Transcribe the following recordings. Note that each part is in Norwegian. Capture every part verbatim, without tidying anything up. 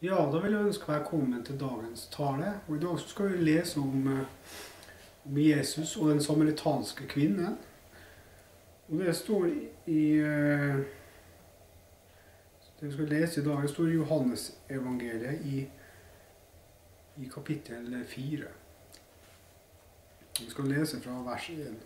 Ja, da vil jeg ønske velkommen til dagens tale. Og i dag så skal vi lese om, eh, om Jesus og den samaritanske kvinnen. Og det står i eh, det vi skal lese i dag, det står i Johannes evangeliet i, i kapittel fire. Vi skal lese fra vers én.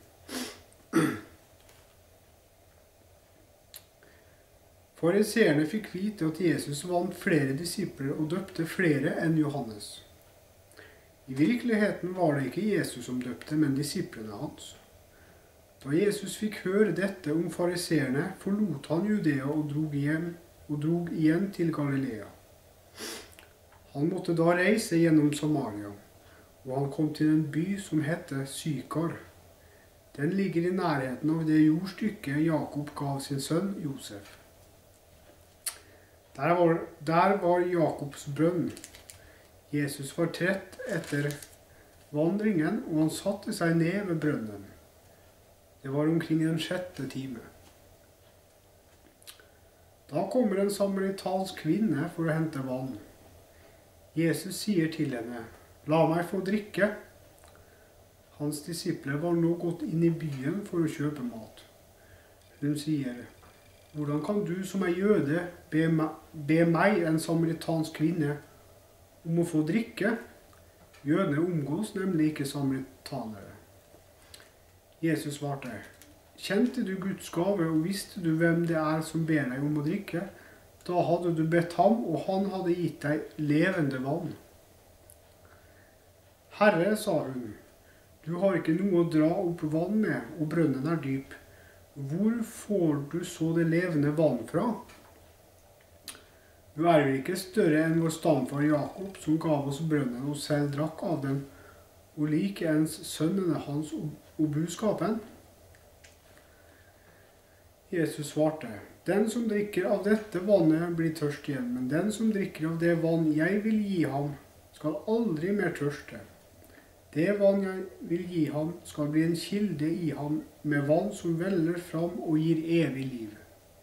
Fariseerne fikk vite at Jesus vant flere disipler og døpte flere enn Johannes. I virkeligheten var det ikke Jesus som døpte, men disiplene hans. Da Jesus fikk høre dette om fariseerne, forlot han Judea og drog, hjem, og drog igjen til Galilea. Han måtte da reise gjennom Samaria, og han kom til en by som heter Sykar. Den ligger i nærheten av det jordstykket Jakob gav sin sønn Josef. Der var, der var Jakobs brønn. Jesus var trett etter vandringen, og han satte seg ned ved brønnen. Det var omkring den sjette time. Da kommer en samaritansk kvinne for å hente vann. Jesus sier til henne, «La meg få drikke». Hans disipler var nå gått inn i byen for å kjøpe mat. Hun sier, «Hvordan kan du som er jøde be meg, be meg, en samaritansk kvinne, om å få drikke?» Jødene omgås nemlig ikke samaritanere. Jesus svarte, «Kjente du Guds gave, og visste du hvem det er som ber deg om å drikke? Da hadde du bedt ham, og han hadde gitt deg levende vann.» «Herre», sa hun, «du har ikke noe å dra opp vann med, og brønnen er dyp. Hvor får du så det levende vann fra? Du er vel ikke større enn vår stamfar Jakob, som gav oss brønnen og selv drakk av den, og likeens sønnene hans og buskapen?» Jesus svarte, «Den som drikker av dette vannet blir tørst igjen, men den som drikker av det vann jeg vil gi ham, skal aldri mer tørste. Det vann jeg vil gi ham skal bli en kilde i ham med vann som veller fram og gir evig liv.»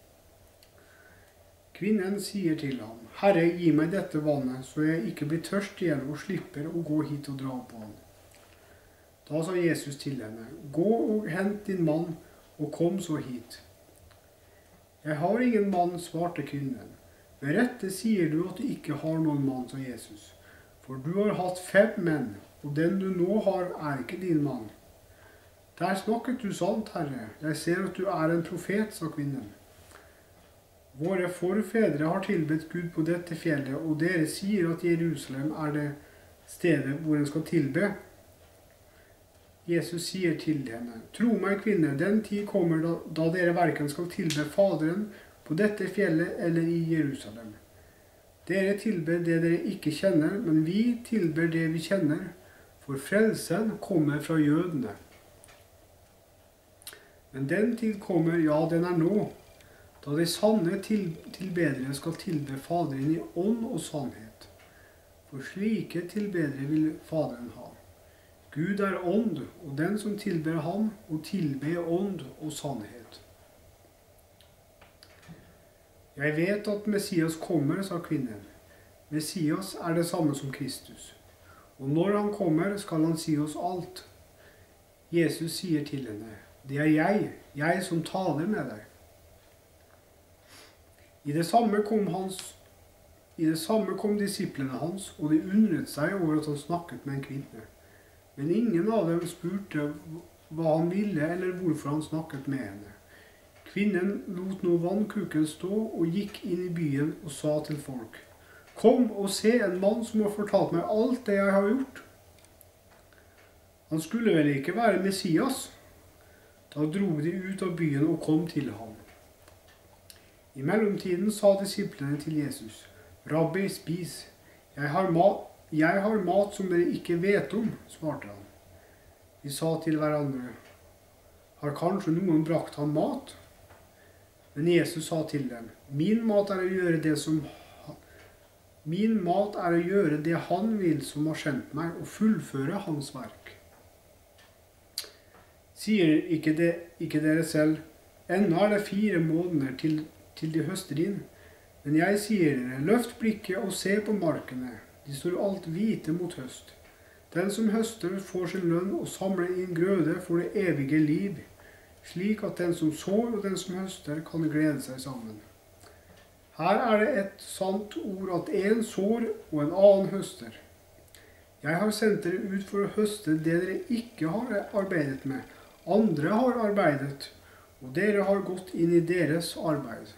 Kvinnen sier til ham, «Herre, gi meg dette vannet, så jeg ikke blir tørst igjen og slipper å gå hit og dra på han.» Da sa Jesus til henne, «Gå og hent din mann, og kom så hit.» «Jeg har ingen mann», svarte kvinnen. «Med rette sier du at du ikke har noen mann», sa Jesus. «For du har hatt fem menn, og den du nå har er ikke din mann.» «Der snakket du sant, Herre. Jeg ser at du er en profet», sa kvinnen. «Våre forfedre har tilbedt Gud på dette fjellet, og dere sier at Jerusalem er det stedet hvor en skal tilbe.» Jesus sier til henne, «Tro meg, kvinne, den tid kommer da, da dere hverken skal tilbe Faderen på dette fjellet eller i Jerusalem. Dere tilber det dere ikke kjenner, men vi tilber det vi kjenner, for frelsen kommer fra jødene. Men den tid kommer, ja, den er nå, da de sanne til, tilbedere skal tilbe Faderen i ånd og sannhet. For slike tilbedere vil Faderen ha. Gud er ånd, og den som tilber ham, og tilbe ånd og sannhet.» «Jeg vet at Messias kommer», sa kvinnen. «Messias er det samme som Kristus. Og når han kommer, skal han si oss alt.» Jesus sier til henne, «Det er jeg, jeg som taler med deg.» I det samme kom, hans, i det samme kom disiplene hans, og de undret seg over at han snakket med en kvinne. Men ingen av dem spurte hva han ville, eller hvorfor han snakket med henne. Kvinnen lot nå vannkuken stå og gikk inn i byen og sa til folk, «Kom og se en mann som har fortalt meg alt det jeg har gjort. Han skulle vel ikke være Messias?» Da drog de ut av byen og kom til ham. I mellomtiden sa disiplene til Jesus, «Rabbi, spis. Jeg har mat, jeg har mat som dere ikke vet om», svarte han. De sa til hverandre, «Har kanskje noen brakt ham mat?» Men Jesus sa til dem, «Min mat er å gjøre det som Min mat er å gjøre det han vil som har sendt meg, og fullføre hans verk. Sier ikke, det, ikke dere selv, ennå er det fire måneder til, til de høster inn. Men jeg sier dere, løft blikket og se på markene. De står alt hvite mot høst. Den som høster får sin lønn og samler inn grøde for det evige liv, slik at den som sår og den som høster kan glede seg sammen. Her er det et sant ord at en sår og en annen høster. Jeg har sendt dere ut for å høste det dere ikke har arbeidet med. Andre har arbeidet, og dere har gått inn i deres arbeid.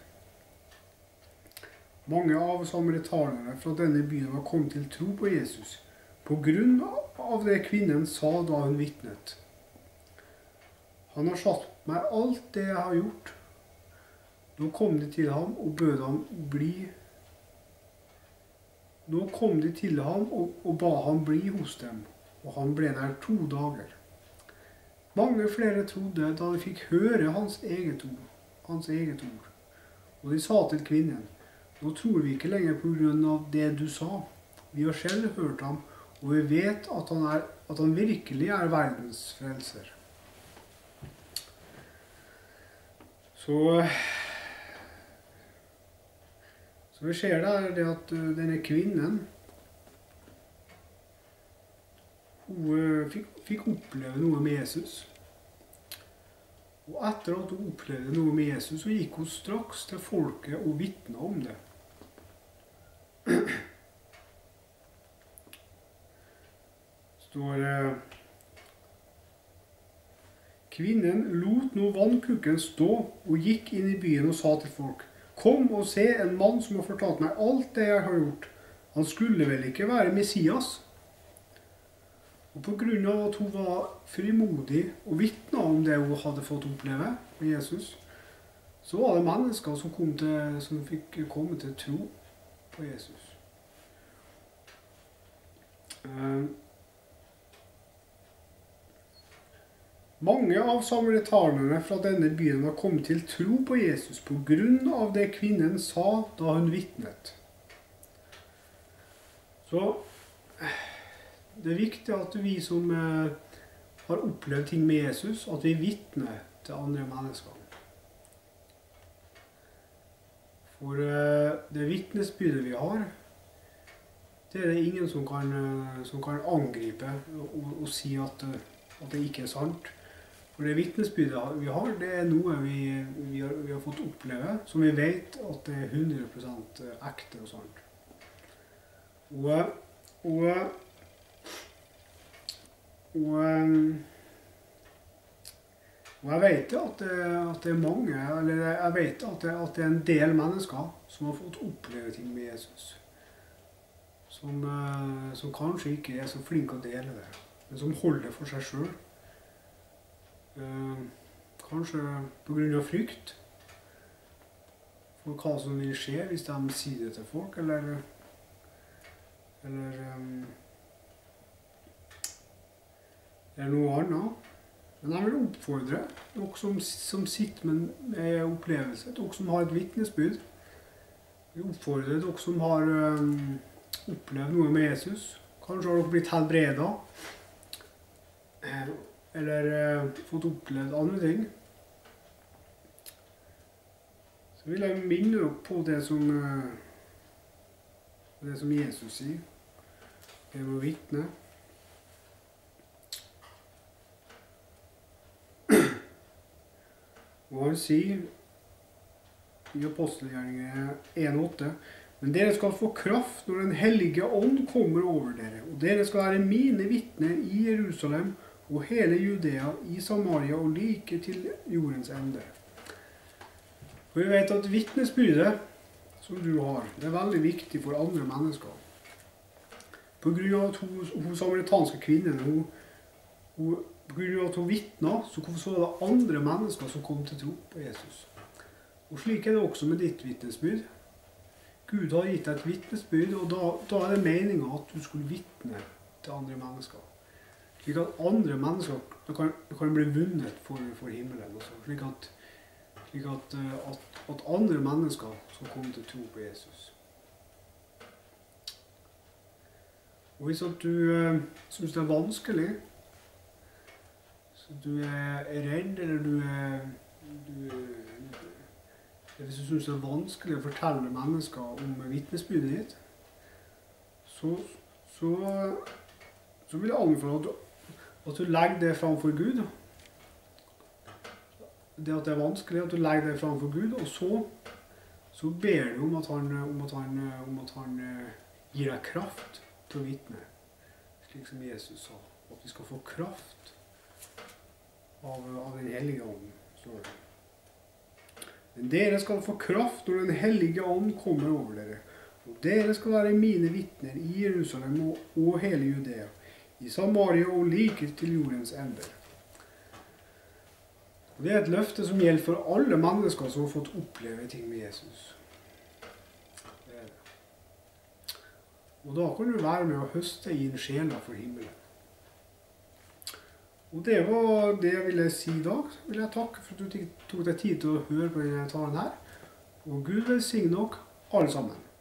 Mange av samaritanerne fra denne byen var kommet til tro på Jesus, på grunn av det kvinnen sa da hun vitnet. Han har satt meg alt det jeg har gjort. Nå kom de til ham og bød ham bli. Nå kom de til ham og, og ba ham bli hos dem, og han ble der to dager. Mange flere trodde da de fikk høre hans eget ord, hans eget ord. Og de sa til kvinnen, nå tror vi ikke lenger på grunn av det du sa. Vi har selv hørt ham, og vi vet at han, er, at han virkelig er verdens frelser. Så, så vi ser der det at denne kvinnen, hun fikk, fikk oppleve noe med Jesus. Og etter at hun opplevde noe med Jesus, så gikk hun straks til folket og vitnet om det. Står kvinnen lot nå vannkrukken stå og gikk inn i byen og sa til folk, kom og se en mann som har fortalt meg alt det jeg har gjort. Han skulle vel ikke være Messias? Og på grunn av at hun var frimodig og vitnet om det hun hadde fått oppleve med Jesus, så var det mennesker som, kom til, som fikk komme til tro på Jesus. Uh, mange av samaritanerne fra denne byen var kommet til tro på Jesus på grunn av det kvinnen sa da hun vitnet. Så det er viktig at vi som uh, har opplevd ting med Jesus, at vi vitner til andre mennesker. For uh, det vitnesbyrdet vi har, det er det ingen som kan, uh, som kan angripe og, og si at, uh, at det ikke er sant. For det vitnesbyrdet vi har, det er noe vi, vi, har, vi har fått oppleve, som vi vet at det er hundre prosent ekte og sant. Og, og, og, og jeg vet at det, at det er mange, eller jeg vet at det, at det er en del mennesker som har fått oppleve ting med Jesus. Som, som kanskje ikke er så flinke å dele det, men som holder det for seg selv. Uh, kanskje på grunn av frykt for hva som vil skje hvis de sier det til folk, eller, eller, um, eller noe annet. Men jeg vil oppfordre dere som, som sitter med en opplevelse, dere som har et vitnesbyrd. Jeg vil oppfordre dere som har um, opplevd noe med Jesus. Kanskje har dere blitt helbredet. Eller eh, fått opplevd andre ting, så vil jeg minne dere på det som, eh, det som Jesus sier, det med å vitne. Og han sier i Apostelgjerningene en åtte, men dere skal få kraft når den hellige ånd kommer over dere, og dere skal være mine vitner i Jerusalem, og hele Judea, i Samaria og like til jordens ende. Og vi vet at vitnesbyrdet som du har, det er veldig viktig for andre mennesker. På grunn av at hun, hun samaritanske kvinnen, hun, hun, på grunn av at hun vittnet, så var det andre mennesker som kom til tro på Jesus. Og slik er det også med ditt vitnesbyrd. Gud har gitt deg et vitnesbyrd, og da, da er det meningen at du skulle vitne til andre mennesker. Slik at andre mennesker kan, kan bli vunnet for, for himmelen. Også. Slik, at, slik at, at, at andre mennesker som kommer til tro på Jesus. Og hvis at du uh, synes det er vanskelig, så du er, er redd, eller du er, du, hvis du synes det er vanskelig å fortelle mennesker om vitnesbyrdet ditt, så, så, så vil jeg anbefale at du, at du legger det framfor Gud. Det at det er vanskelig, at du legger det framfor Gud, og så, så ber du om at han, om at han, om at han gir deg kraft til å vitne, slik som Jesus sa. At vi skal få kraft av, av den hellige ånden, står det. Men dere skal få kraft når den hellige ånd kommer over dere. Og dere skal være mine vitner i Jerusalem og, og hele Judea, i Samaria og like til jordens ender. Og det er et løfte som gjelder for alle mennesker som har fått oppleve ting med Jesus. Det er det. Og da kan du være med å høste inn sjeler for himmelen. Og det var det jeg ville si i dag. Så vil jeg takke for at du tok deg tid til å høre på denne talen her. Og Gud velsigne dere alle sammen.